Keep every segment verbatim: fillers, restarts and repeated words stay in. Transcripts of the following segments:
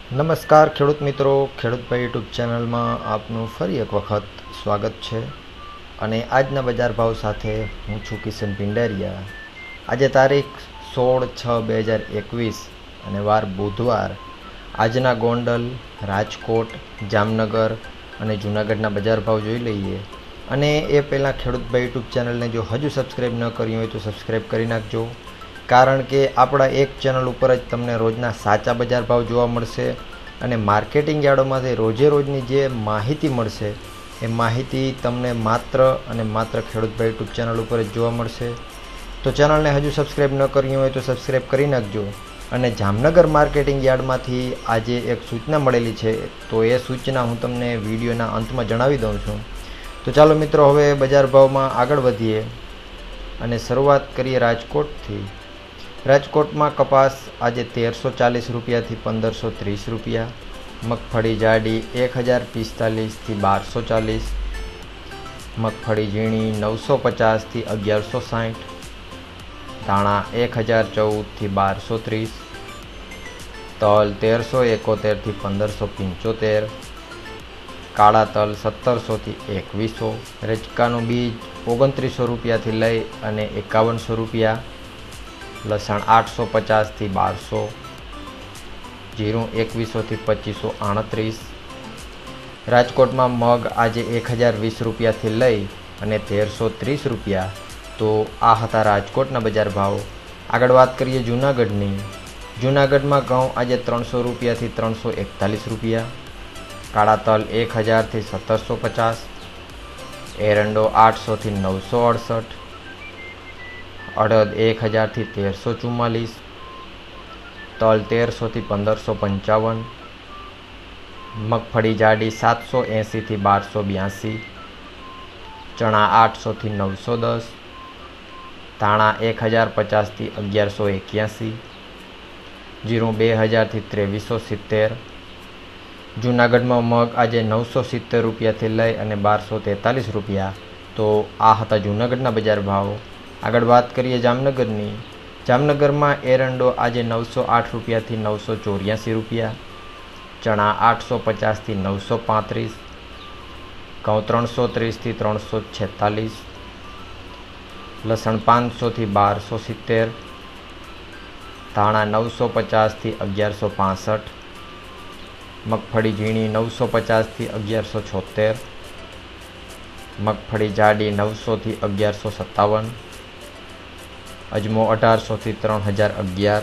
નમસ્કાર ખેડૂત મિત્રો, ખેડૂતભાઈ યુટ્યુબ ચેનલમાં આપનું ફરી એક વખત સ્વાગત છે અને આજના બજાર ભાવ સાથે હું છું કિશન પિંડારિયા। આજે તારીખ સોળ છ બે હજાર એકવીસ અને વાર બુધવાર। આજના ગોંડલ, રાજકોટ, જામનગર અને જૂનાગઢના બજાર ભાવ જોઈ લઈએ। અને એ પહેલાં ખેડૂતભાઈ યુટ્યુબ ચેનલને જો હજુ સબસ્ક્રાઈબ ન કરી હોય તો સબસ્ક્રાઈબ કરી નાખજો, કારણ કે આપણા એક ચેનલ ઉપર જ તમને રોજના સાચા બજાર ભાવ જોવા મળશે અને માર્કેટિંગ યાર્ડોમાંથી રોજે રોજની જે માહિતી મળશે એ માહિતી તમને માત્ર અને માત્ર ખેડૂતભાઈ યુટ્યુબ ચેનલ ઉપર જ જોવા મળશે। તો ચેનલને હજુ સબસ્ક્રાઈબ ન કરી હોય તો સબસ્ક્રાઈબ કરી નાખજો। અને જામનગર માર્કેટિંગ યાર્ડમાંથી આજે એક સૂચના મળેલી છે, તો એ સૂચના હું તમને વિડીયોના અંતમાં જણાવી દઉં છું। તો ચાલો મિત્રો, હવે બજાર ભાવમાં આગળ વધીએ અને શરૂઆત કરીએ રાજકોટથી। રાજકોટમાં કપાસ આજે તેરસો ચાલીસ રૂપિયાથી પંદરસો ત્રીસ રૂપિયા, મગફળી જાડી એક હજાર પિસ્તાલીસથી બારસો ચાલીસ, મગફળી ઝીણી નવસો પચાસથી અગિયારસો સાઠ, ધાણા એક હજાર ચૌદથી બારસો ત્રીસ, તલ તેરસો એકોતેરથી પંદરસો પંચોતેર, કાળા તલ સત્તરસોથી એકવીસો, રેચકાનું બીજ ઓગણત્રીસો રૂપિયાથી લઈ અને એકાવનસો રૂપિયા, લસણ આઠસો પચાસથી બારસો, જીરું એકવીસોથી પચીસો આડત્રીસ। રાજકોટમાં મગ આજે એક હજાર વીસ રૂપિયાથી લઈ અને તેરસો ત્રીસ રૂપિયા। તો આ હતા રાજકોટના બજાર ભાવ। આગળ વાત કરીએ જૂનાગઢની। જૂનાગઢમાં ઘઉં આજે ત્રણસો રૂપિયાથી ત્રણસો એકતાલીસ રૂપિયા, કાળા તલ એક હજારથી સત્તરસો પચાસ, એરંડો આઠસોથી નવસો અડસઠ, અડદ એક હજારથી તેરસો ચુમ્માલીસ, તલ તેરસોથી પંદરસો પંચાવન, મગફળી જાડી સાતસો એંસીથી બારસો બ્યાસી, ચણા આઠસોથી નવસો દસ, ધાણા એક હજાર પચાસથી અગિયારસો એક્યાસી, જીરું બે હજારથી ત્રેવીસો સિત્તેર। જૂનાગઢમાં મગ આજે નવસો સિત્તેર રૂપિયાથી લઈ અને બારસો તેતાલીસ રૂપિયા। તો આ હતા જૂનાગઢના બજાર ભાવ। આગળ વાત કરીએ જામનગરની। જામનગરમાં એરંડો આજે નવસો આઠ રૂપિયાથી નવસો ચોર્યાસી રૂપિયા, ચણા આઠસો પચાસથી નવસો પાંત્રીસ, ઘઉં ત્રણસો ત્રીસથી ત્રણસો છેતાલીસ, લસણ પાંચસોથી બારસો સિત્તેર, ધાણા નવસો પચાસથી અગિયારસો પાસઠ, મગફળી ઝીણી નવસો પચાસથી અગિયારસો છોતેર, મગફળી જાડી નવસોથી અગિયારસો સત્તાવન, અજમો અઢારસોથી ત્રણ હજાર અગિયાર,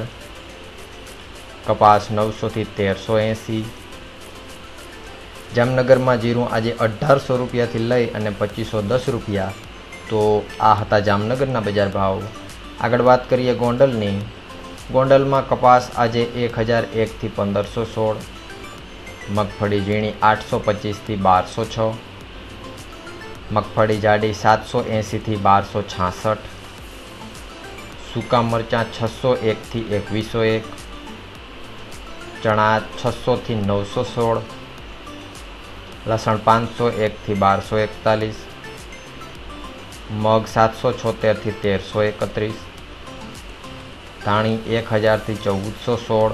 કપાસ નવસોથી તેરસો એંસી। જામનગરમાં જીરું આજે અઢારસો રૂપિયાથી લઈ અને પચીસો દસ રૂપિયા। તો આ હતા જામનગરના બજાર ભાવ। આગળ વાત કરીએ ગોંડલની। ગોંડલમાં કપાસ આજે એક હજાર એકથી પંદરસો સોળ, મગફળી ઝીણી આઠસો પચીસથી બારસો છ, મગફળી જાડી સાતસો એંસીથી બારસો છાસઠ, સૂકા મરચાં છસો એકથી એકવીસો એક, ચણા છસોથી નવસો સોળ, લસણ પાંચસો એકથી બારસો એકતાલીસ, મગ સાતસો છોતેરથી તેરસો એકત્રીસ, ધાણી એક હજારથી ચૌદસો સોળ,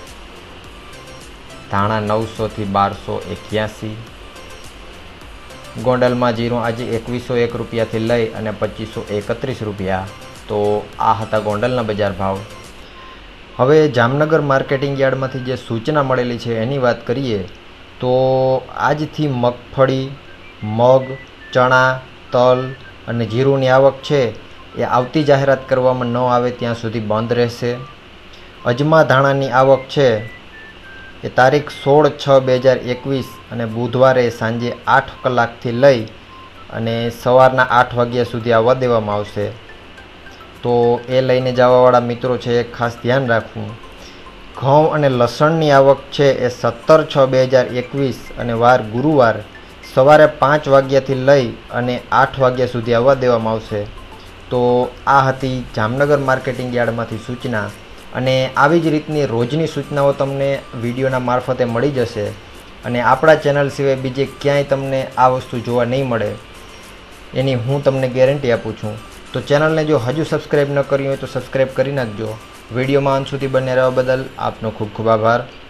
ધાણા નવસોથી બારસો એક્યાસી। ગોંડલમાં જીરું આજે એકવીસો એક રૂપિયાથી લઈ અને પચીસો એકત્રીસ રૂપિયા। તો આ હતા ગોંડલના બજાર ભાવ। હવે જામનગર માર્કેટિંગ યાર્ડમાંથી જે સૂચના મળેલી છે એની વાત કરીએ તો આજથી મગફળી, મગ, ચણા, તલ અને જીરુંની આવક છે એ આવતી જાહેરાત કરવામાં ન આવે ત્યાં સુધી બંધ રહેશે। અજમા ધાણાની આવક છે એ તારીખ સોળ છ બે હજાર એકવીસ અને બુધવારે સાંજે આઠ કલાકથી લઈ અને સવારના આઠ વાગ્યા સુધી આવવા દેવામાં આવશે। તો એ લઈને જવાવાળા મિત્રો છે એ ખાસ ધ્યાન રાખવું। ઘઉં અને લસણની આવક છે એ સત્તર છ બે હજાર એકવીસ અને વાર ગુરુવાર સવારે પાંચ વાગ્યાથી લઈ અને આઠ વાગ્યા સુધી આવવા દેવામાં આવશે। તો આ હતી જામનગર માર્કેટિંગ યાર્ડમાંથી સૂચના। અને આવી જ રીતની રોજની સૂચનાઓ તમને વિડીયોના મારફતે મળી જશે અને આપણા ચેનલ સિવાય બીજે ક્યાંય તમને આ વસ્તુ જોવા નહીં મળે એની હું તમને ગેરંટી આપું છું। તો ચેનલને જો હજુ સબસ્ક્રાઈબ ન કરી હોય તો સબસ્ક્રાઈબ કરી નાખજો। વિડીયોમાં અંત સુધી બને રહેવા બદલ આપનો ખૂબ ખૂબ આભાર।